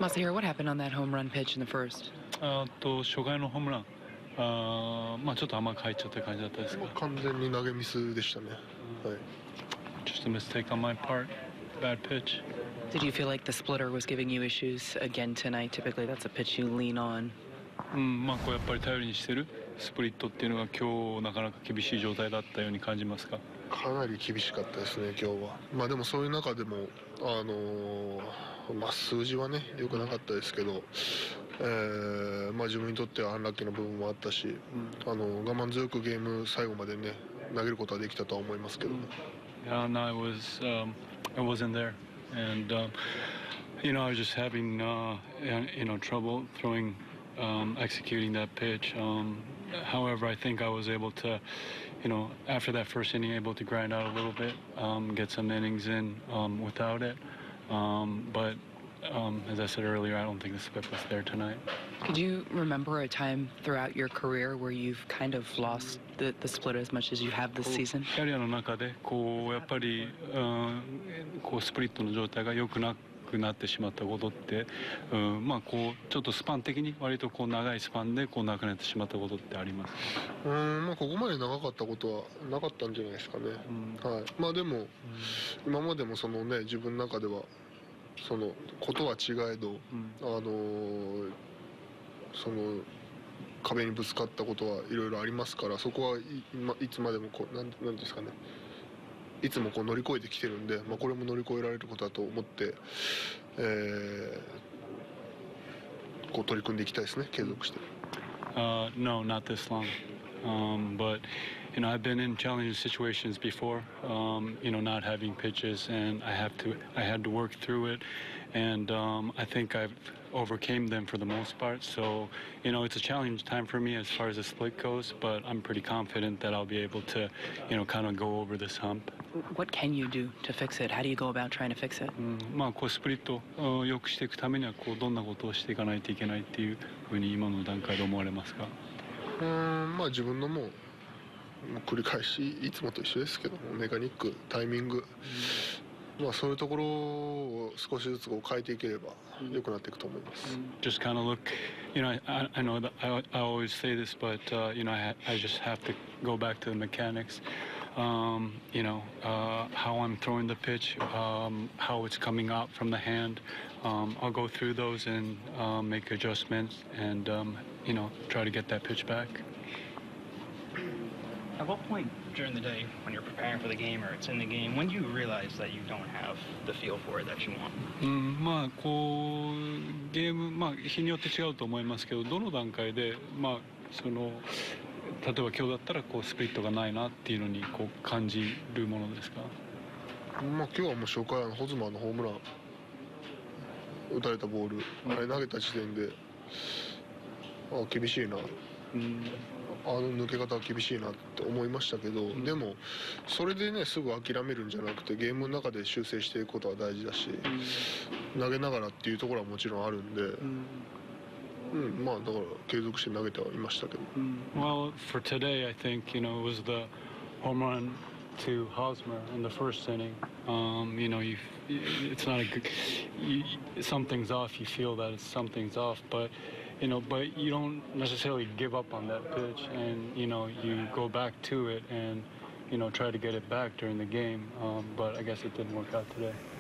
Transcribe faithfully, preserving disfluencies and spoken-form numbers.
Masahiro, what happened on that home run pitch in the first? あーと初回のホームラン、あーまあちょっと甘く入っちゃった感じだったですか。 完全に投げミスでしたね。はい。 Just a mistake on my part. Bad pitch. Did you feel like the splitter was giving you issues again tonight? Typically, that's a pitch you lean on. うん、まあこうやっぱり頼りにしてるスプリットっていうのが今日なかなか厳しい状態だったように感じますか。 かなり厳しかったですね、今日は。まあでもそういう中でも、あのー、まあ数字はね、良くなかったですけど、えー、まあ自分にとってはアンラッキーな部分もあったし、うん、あの我慢強くゲーム最後までね、投げることはできたとは思いますけど。 Yeah, no, I was, um, I wasn't there, and um, you know, I was just having, uh, you know, trouble throwing, um, executing that pitch. Um, however, I think I was able to, you know, after that first inning, able to grind out a little bit, um, get some innings in um, without it. Um, but um, as I said earlier, I don't think the split was there tonight. Could you remember a time throughout your career where you've kind of lost the, the split as much as you have this season? キャリアの中でこうやっぱり、うん、こうスプリットの状態が良くなくなってしまったことって、うん、まあこうちょっとスパン的に割とこう長いスパンでこうなくなってしまったことってありますか？ うん、まあここまで長かったことはなかったんじゃないですかね。うん、はい。まあでも、うん、今までもそのね自分の中ではそのことは違えど、うん、あのー、その壁にぶつかったことはいろいろありますから、そこはい、ま、いつまでもこうなんなんですかね、いつもこう乗り越えてきてるんで、まあ、これも乗り越えられることだと思って、えー、こう取り組んでいきたいですね、継続して。 Uh, no, not this long. Um, but you know, I've been in challenging situations before. Um, you know, not having pitches, and I have to, I had to work through it, and um, I think I've overcame them for the most part. So, you know, it's a challenge time for me as far as the split goes, but I'm pretty confident that I'll be able to, you know, kind of go over this hump. What can you do to fix it? How do you go about trying to fix it? うん、まあこうスプリットを良くしていくためにはこうどんなことをしていかないといけないっていうふうに今の段階で思われますか？ うん、まあ自分のもう繰り返しいつもと一緒ですけども、メカニック、タイミング、まあそういうところを少しずつこう変えていければ良くなっていくと思います。 Just kind of look, you know, I, I know that I, I always say this, but uh, you know, I, I just have to go back to the mechanics. Um, you know, uh, how I'm throwing the pitch, um, how it's coming out from the hand. Um, I'll go through those and uh, make adjustments and, um, you know, try to get that pitch back. At what point during the day, when you're preparing for the game or it's in the game, when do you realize that you don't have the feel for it that you want? うん、まあこうゲーム、まあ日によって違うと思いますけど、どの段階でまあその例えば今日だったらこうスプリットがないなっていうのにこう感じるものですか？ まあ今日はもう初回のホズマーのホームラン打たれたボール、あれ投げた時点であ厳しいな。うん、あの抜け方は厳しいなって思いましたけど、うん、でもそれでねすぐ諦めるんじゃなくてゲームの中で修正していくことは大事だし、うん、投げながらっていうところはもちろんあるんで、うんうん、まあだから継続して投げてはいましたけど。 Well, for today, I think you know it was the home run to Hosmer in the first inning. Um, you know, you it's not a good. You, something's off. You feel that it's, something's off, but. You know, but you don't necessarily give up on that pitch, and you know you go back to it and you know try to get it back during the game. Um, but I guess it didn't work out today.